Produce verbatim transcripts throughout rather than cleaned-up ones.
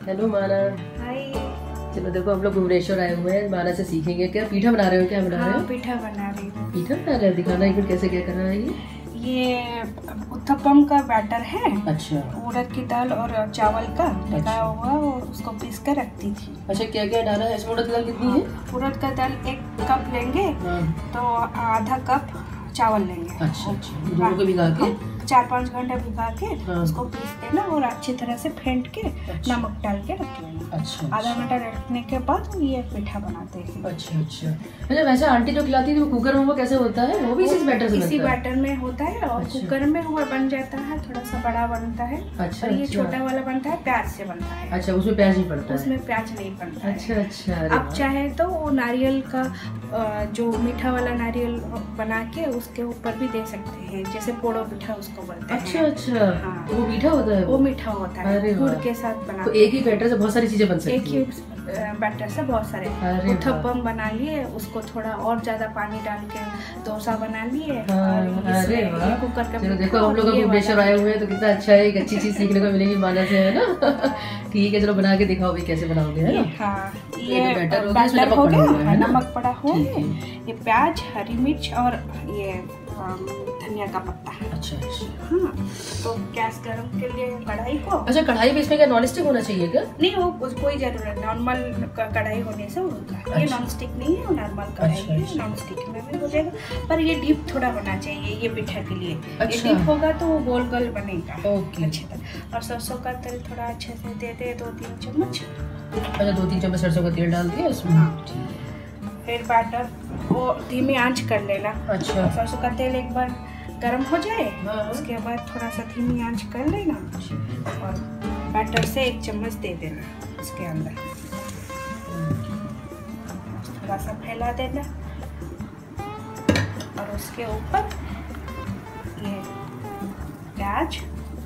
Hello माना। हाय। चलो देखो हम लोग भुवनेश्वर आए हुए हैं, माना से सीखेंगे। क्या पीठा बना रहे हो? क्या बना रहे हो? पीठा बना रही हूँ। पीठा बना रहे हो, दिखाना एक मिनट कैसे क्या करना है। ये ये उत्तपम का बैटर है। अच्छा। उड़द की दाल और चावल का लगाया हुआ और उसको पीस कर रखती थी। अच्छा, क्या क्या डाला है इसमें? उड़द की दाल कितनी है? उड़द का दाल एक कप लेंगे तो आधा कप चावल लेंगे। अच्छा अच्छा, दोनों को भिगा के चार पाँच घंटे भिगा के हाँ। उसको पीस देना और अच्छी तरह से फेंट के अच्छा। नमक डाल के रख लेना। अच्छा। आधा घंटा रखने के बाद ये पीठा बनाते हैं। अच्छा अच्छा। अच्छा, वैसे आंटी जो खिलाती थी वो कुकर में वो कैसे होता है? वो भी इसी बैटर से बनता है? इसी बैटर में होता है और अच्छा। कुकर में हुआ बन जाता है, थोड़ा सा बड़ा बनता है। अच्छा। और ये अच्छा। छोटा वाला बनता है, प्याज से बनता है। अच्छा, उसमें प्याज नहीं पड़ता है? उसमें प्याज नहीं पड़ता है। अच्छा अच्छा। अरे आप चाहे तो वो नारियल का जो मीठा वाला नारियल बना के उसके ऊपर भी दे सकते हैं, जैसे पोड़ो पीठा उसको बोलते हैं। अच्छा अच्छा। हाँ। वो मीठा होता है? वो मीठा होता है, गुड़ के साथ बना। तो एक ही बैटर से बहुत सारी चीजें बन सकती हैं। एक ही बैटर से बहुत सारे उत्तपम बना लिए, उसको थोड़ा और ज्यादा पानी डाल के डोसा बना लिए। अरे वाह। कुकर का चलो देखो हम लोग भुवनेश्वर आए हुए हैं तो कितना अच्छा है, एक अच्छी चीज सीखने को मिलेगी माना से, है ना। ठीक है, चलो बना के दिखाओ भाई कैसे बनाओगे, है ना। हाँ, ये बैटर हो गया, नमक पड़ा हो, ये प्याज, हरी मिर्च और ये धनिया का पत्ता। अच्छा अच्छा। हाँ, तो गैस गरम के लिए कढ़ाई को। अच्छा, कढ़ाई भी इसमें क्या नॉन स्टिक होना चाहिए क्या? नहीं, वो कोई जरूरत, नॉर्मल कढ़ाई होने से होगा। अच्छा। ये नॉन स्टिक नहीं है, नॉर्मल कढ़ाई है। अच्छा। नॉन स्टिक में भी हो जाएगा, पर ये डीप थोड़ा होना चाहिए ये पीठा के लिए। अच्छा। ये डीप होगा तो वो गोल गोल बनेगा। ओके। अच्छी तरह। और सरसों का तेल थोड़ा अच्छे से दे दे, दो तीन चम्मच। अच्छा, दो तीन चम्मच सरसों का तेल डाल दिया इसमें। हाँ। फिर बैटर वो धीमी आंच कर लेना। अच्छा। सरसों का तेल एक बार गर्म हो जाए, हाँ। उसके बाद थोड़ा सा धीमी आंच कर लेना और बैटर से एक चम्मच दे देना उसके अंदर, थोड़ा सा फैला देना और उसके ऊपर ये प्याज,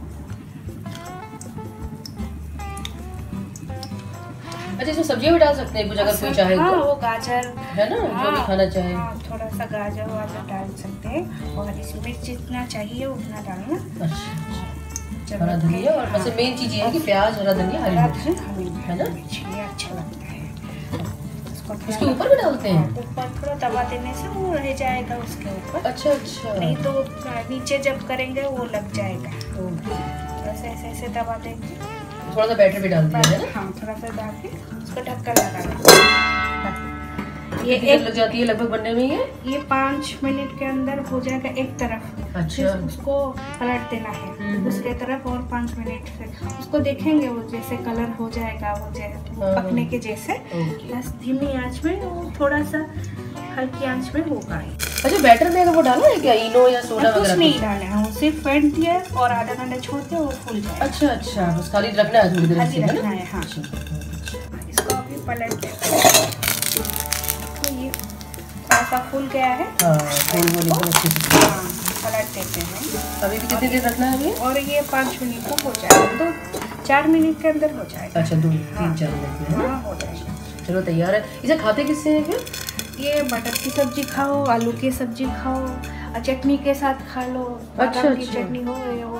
अच्छा, इसमें सब्जियां भी डाल सकते हैं कुछ अगर कोई चाहे? हाँ, तो वो गाजर है ना। हाँ, जो भी खाना चाहे। हाँ, थोड़ा सा गाजर वाजर डाल सकते हैं और हरी मिर्च जितना चाहिए उतना डालना। अच्छा। हरा धनिया और वैसे मेन चीज ये है कि प्याज, हरा धनिया, हरी मिर्च, है ना। ये अच्छा लगता है। उसके ऊपर भी डालते हैं? ऊपर थोड़ा दबा देने से वो रह जाएगा उसके ऊपर। अच्छा अच्छा। नहीं तो नीचे जब करेंगे वो लग जाएगा। ऐसे ऐसे ऐसे दबा देंगे। थोड़ा सा बैटर भी डाल दिया है ना। हाँ, थोड़ा सा डाल के उसको ढक्कन लगाना। ये एक लग जाती है लगभग बनने में। ये ये पाँच मिनट के अंदर हो जाएगा एक तरफ। अच्छा। उसको पलट देना है दूसरे तरफ और पाँच मिनट से उसको देखेंगे, वो जैसे कलर हो जाएगा, वो जैसे पकने के जैसे। बस धीमी आंच में, वो थोड़ा सा हल्की आंच में होगा। अच्छा, बैटर में अगर वो डालना है क्या, इनो या सोडा वगैरह? कुछ नहीं डालना है, सिर्फ फेंट दिया और आधा घंटा छोड़ते वो फूल जाएगा। अच्छा अच्छा, बस खाली रखना है थोड़ी देर से, है ना। हाँ, इसको अभी पलट देते हैं। तो ये ऐसा फूल गया है। हाँ, फूल वो एकदम अच्छे से। हाँ, पलट देते हैं। अभी भी कितनी देर रखना है अभी? और ये पाँच मिनट में हो जाएगा, दो चार मिनट के अंदर हो जाएगा। अच्छा, दो तीन चार मिनट में हाँ, हो जाएगा। चलो तैयार है। इसे खाते किससे है फिर? ये मटर की सब्जी खाओ, आलू की सब्जी खाओ, चटनी के साथ खा लो। अच्छा की अच्छा। चटनी हो या वो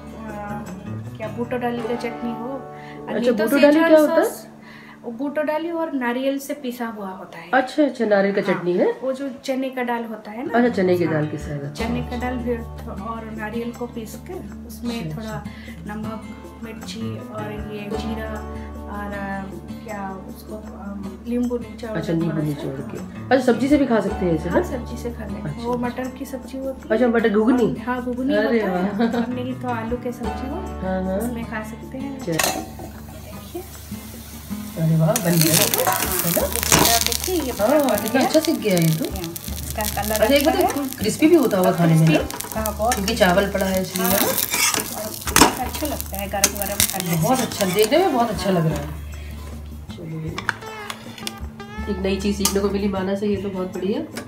क्या बूटो डाली की चटनी हो। अच्छा, बूटो डाली क्या होता है? बूटो डाली और नारियल से पिसा हुआ होता है। अच्छा अच्छा, नारियल का चटनी है। वो जो चने का दाल होता है ना। अच्छा, चने की दाल के साथ। चने का दाल फिर और नारियल को पीस के उसमें थोड़ा नमक, मिर्ची और ये जीरा और क्या उसको नींबू निचोड़। अच्छा, नींबू निचोड़ के। अच्छा, सब्जी से भी खा सकते हैं इसे? हाँ, सब्जी से खा लेते हैं। वो मटर की सब्जी होती है। अच्छा, मटर घुगनी। हाँ, घुगनी होता है। नहीं तो आलू के सब्जी हो, हाँ हाँ, उसमें खा सकते हैं। देखिए, अरे वाह, बन गया है ना। देखिए ये हाँ, कितना अच्छा सीख गया ये तो। इसका कलर अच्छा, एक बात क्रिस्पी भी होता होगा खाने में ना, क्योंकि चावल पड़ा है इसलिए। अच्छा लगता है गरम गरम खाने। बहुत अच्छा, देखने में बहुत अच्छा लग रहा है। चलिए, एक नई चीज सीखने को मिली माना से, ये तो बहुत बढ़िया।